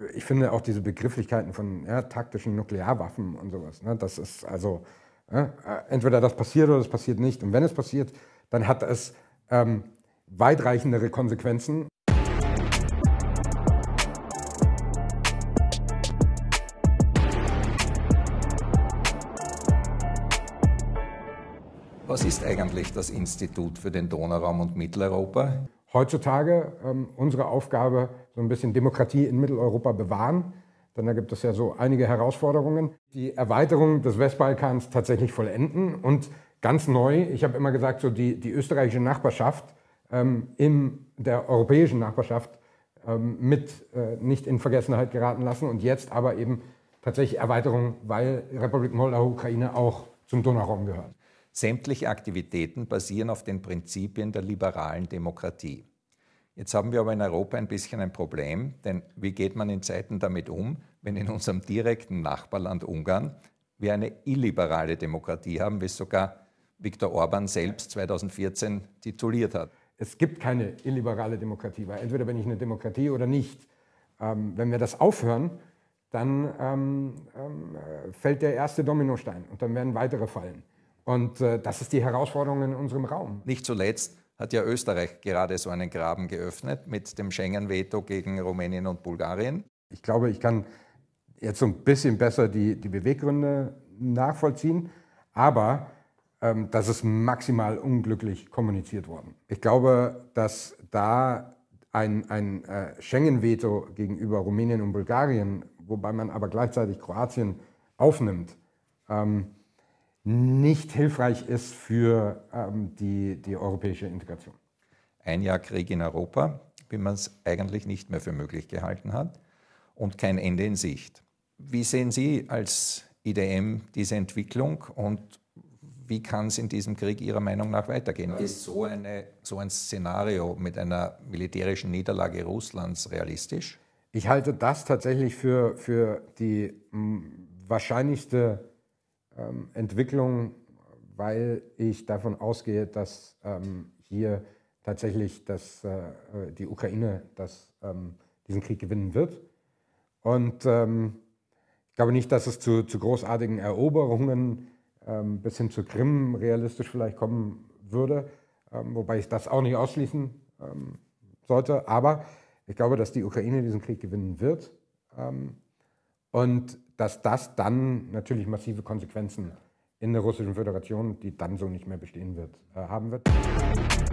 ich finde auch diese Begrifflichkeiten von taktischen Nuklearwaffen und sowas, ne, das ist also, entweder das passiert oder das passiert nicht. Und wenn es passiert, dann hat es weitreichendere Konsequenzen. Was ist eigentlich das Institut für den Donauraum und Mitteleuropa? Heutzutage unsere Aufgabe, so ein bisschen Demokratie in Mitteleuropa bewahren, denn da gibt es ja so einige Herausforderungen. Die Erweiterung des Westbalkans tatsächlich vollenden und ganz neu, ich habe immer gesagt, so die österreichische Nachbarschaft in der europäischen Nachbarschaft nicht in Vergessenheit geraten lassen und jetzt aber eben tatsächlich Erweiterung, weil Republik Moldau, Ukraine auch zum Donauraum gehört. Sämtliche Aktivitäten basieren auf den Prinzipien der liberalen Demokratie. Jetzt haben wir aber in Europa ein bisschen ein Problem, denn wie geht man in Zeiten damit um, wenn in unserem direkten Nachbarland Ungarn wir eine illiberale Demokratie haben, wie es sogar Viktor Orbán selbst 2014 tituliert hat? Es gibt keine illiberale Demokratie, weil entweder bin ich eine Demokratie oder nicht. Wenn wir das aufhören, dann fällt der erste Dominostein und dann werden weitere fallen. Und das ist die Herausforderung in unserem Raum. Nicht zuletzt hat ja Österreich gerade so einen Graben geöffnet mit dem Schengen-Veto gegen Rumänien und Bulgarien. Ich glaube, ich kann jetzt so ein bisschen besser die Beweggründe nachvollziehen, aber das ist maximal unglücklich kommuniziert worden. Ich glaube, dass da ein Schengen-Veto gegenüber Rumänien und Bulgarien, wobei man aber gleichzeitig Kroatien aufnimmt, nicht hilfreich ist für die europäische Integration. Ein Jahr Krieg in Europa, wie man es eigentlich nicht mehr für möglich gehalten hat, und kein Ende in Sicht. Wie sehen Sie als IDM diese Entwicklung und wie kann es in diesem Krieg Ihrer Meinung nach weitergehen? Ist so ein Szenario mit einer militärischen Niederlage Russlands realistisch? Ich halte das tatsächlich für die wahrscheinlichste Entwicklung, weil ich davon ausgehe, dass hier tatsächlich die Ukraine diesen Krieg gewinnen wird. Und ich glaube nicht, dass es zu großartigen Eroberungen bis hin zur Krim realistisch vielleicht kommen würde, wobei ich das auch nicht ausschließen sollte. Aber ich glaube, dass die Ukraine diesen Krieg gewinnen wird. Und dass das dann natürlich massive Konsequenzen in der Russischen Föderation, die dann so nicht mehr bestehen wird, haben wird.